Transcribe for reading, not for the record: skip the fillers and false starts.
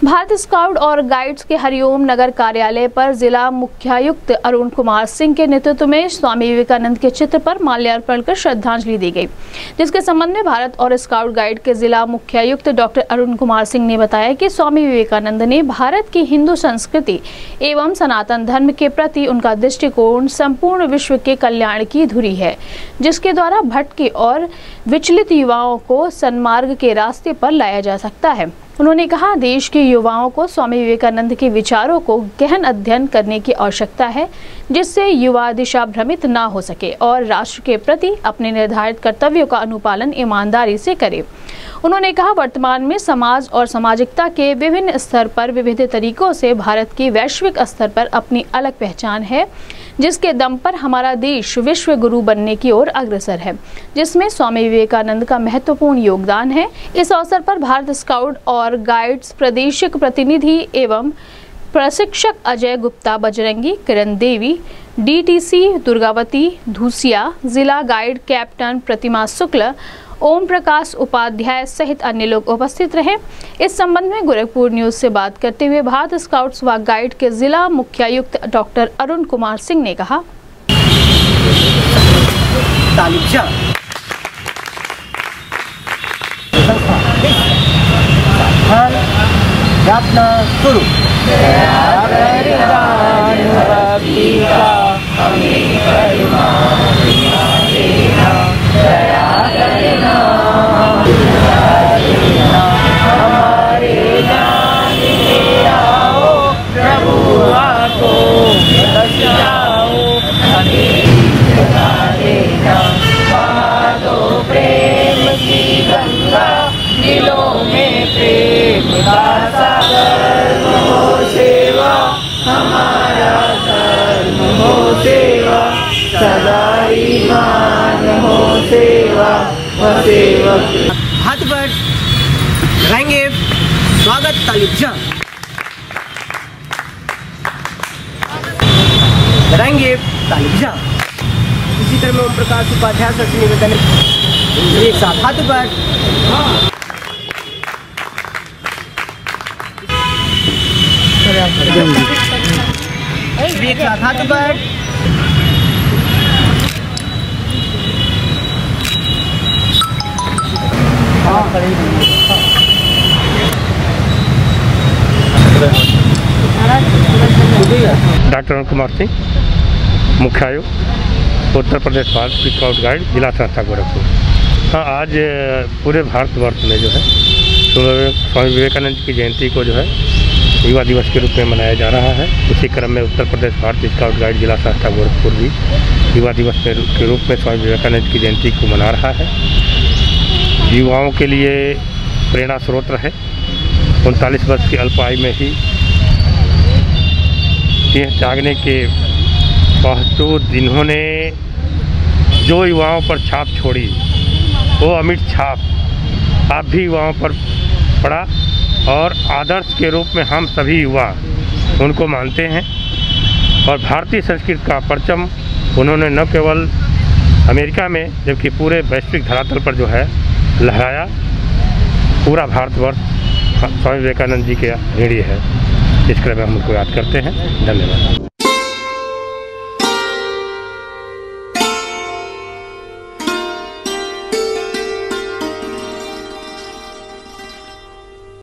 Bharat scout और guides के हरिओम नगर कार्यालय पर जिला मुख्यायुक्त अरुण कुमार सिंह के नेतृत्व में स्वामी विवेकानंद के चित्र पर माल्यार्पण कर श्रद्धांजलि दी गई, जिसके संबंध में भारत और स्काउट गाइड के जिला मुख्यायुक्त डॉक्टर अरुण कुमार सिंह ने बताया कि स्वामी विवेकानंद ने भारत की हिंदू संस्कृति एवं सनातन धर्म के प्रति उनका दृष्टिकोण संपूर्ण विश्व के कल्याण की धुरी है, जिसके द्वारा भटके और विचलित युवाओं को सन्मार्ग के रास्ते पर लाया जा सकता है। उन्होंने कहा, देश के युवाओं को स्वामी विवेकानंद के विचारों को गहन अध्ययन करने की आवश्यकता है, जिससे युवा दिशा भ्रमित ना हो सके और राष्ट्र के प्रति अपने निर्धारित कर्तव्यों का अनुपालन ईमानदारी से करे। उन्होंने कहा, वर्तमान में समाज और सामाजिकता के विभिन्न स्तर पर विविध तरीकों से भारत की वैश्विक स्तर पर अपनी अलग पहचान है, जिसके दम पर हमारा देश विश्व गुरु बनने की ओर अग्रसर है, जिसमें स्वामी विवेकानंद का महत्वपूर्ण योगदान है। इस अवसर पर भारत स्काउट और गाइड्स प्रादेशिक प्रतिनिधि एवं प्रशिक्षक अजय गुप्ता बजरंगी, किरण देवी, डीटीसी दुर्गावती धूसिया, जिला गाइड कैप्टन प्रतिमा शुक्ल, ओम प्रकाश उपाध्याय सहित अन्य लोग उपस्थित रहे। इस संबंध में गोरखपुर न्यूज से बात करते हुए भारत स्काउट्स व गाइड के जिला मुख्यायुक्त डॉक्टर अरुण कुमार सिंह ने कहा, प्रेम की गंगा दिलों में प्रेम का सागर हो सेवा, हमारा धर्म हो सेवा, सदा ईमान हो सेवा व सेवक। हाथ पर लगाएंगे, स्वागत तालियां लगाएंगे, तालियां। इसी तरह में ओम प्रकाश उपाध्याय से निवेदन, एक साथ हाथ पर एक साथ हाथ पर डॉक्टर अरुण कुमार सिंह, मुख्यायुक्त उत्तर प्रदेश भारत स्काउट गाइड, जिला संस्था गोरखपुर। हाँ, आज पूरे भारतवर्ष में जो है स्वामी विवेकानंद की जयंती को जो है युवा दिवस के रूप में मनाया जा रहा है। उसी क्रम में उत्तर प्रदेश भारत स्काउट गाइड जिला संस्था गोरखपुर भी युवा दिवस के रूप में स्वामी विवेकानंद की जयंती को मना रहा है। युवाओं के लिए प्रेरणा स्रोत रहे। 39 वर्ष की अल्पायु में ही सिंह त्यागने के बावजूद इन्होंने जो युवाओं पर छाप छोड़ी, वो अमिट छाप आप भी युवाओं पर पड़ा और आदर्श के रूप में हम सभी युवा उनको मानते हैं। और भारतीय संस्कृति का परचम उन्होंने न केवल अमेरिका में जबकि पूरे वैश्विक धरातल पर जो है लहराया। पूरा भारतवर्ष स्वामी विवेकानंद जी के ऋणी है। इस क्रम में हम उनको याद करते हैं। धन्यवाद।